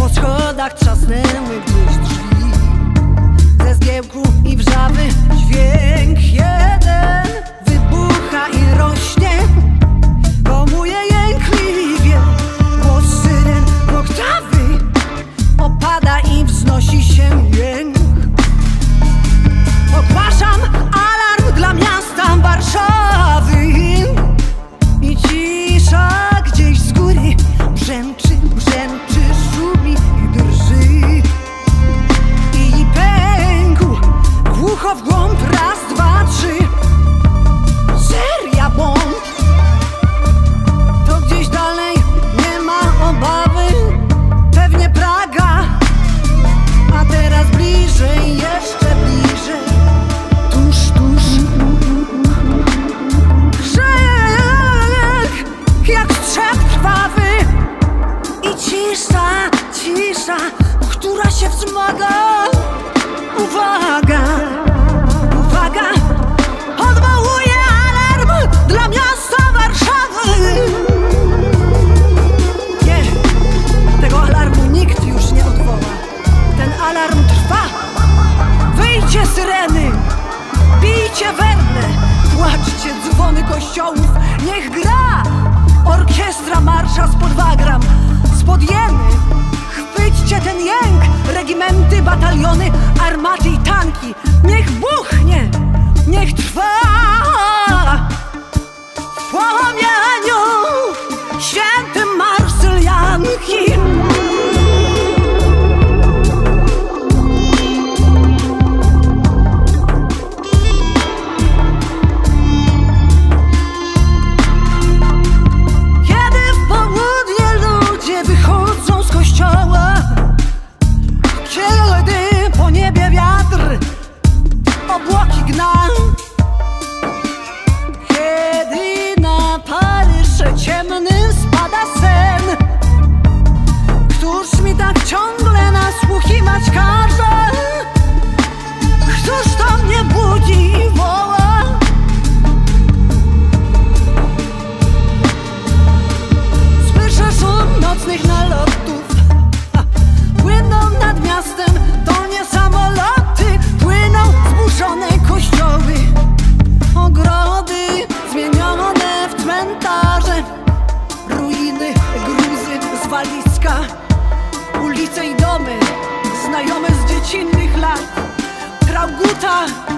schodach trzasnęły gdzieś drzwi. Ze zgiełku i wrzawy dźwięk jeden wybucha i rośnie. Komuje jękliwie głos syren w oktawy. Opada i wznosi się jęk. Ogłaszam alarm dla miasta Warszawy. I cisza gdzieś z góry brzęczy, szumi i drży. I pękł głucho w głąb raz, dwa, trzy. Seria bomb. To gdzieś dalej, nie ma obawy. Pewnie Praga, a teraz bliżej, jeszcze bliżej. Tuż, tuż. Krzyk jak strzep krwawy. I cisza, cisza, która się wzmaga. Uwaga, uwaga, odwołuję alarm dla miasta Warszawy. Nie, tego alarmu nikt już nie odwoła. Ten alarm trwa. Wyjdzie syreny, bijcie werble, płaczcie dzwony kościołów. Niech gra orkiestra marsza spod Wagram, spod Jeny. Chwyćcie ten jęk, regimenty, bataliony, armaty i tanki. Niech buchnie, niech trwa w płomieniu świętym Marsyljanki. Kiedy po niebie wiatr obłoki gna, kiedy na Paryż ciemny spada sen, któż mi tak ciągle nasłuchiwać każe? Któż to mnie budzi i woła? Słyszę szum nocnych nalotów. Płyną nad miastem, to nie samoloty. Płyną zburzone kościoły, ogrody zmienione w cmentarze, ruiny, gruzy, zwaliska, ulice i domy znajome z dziecinnych lat. Trauguta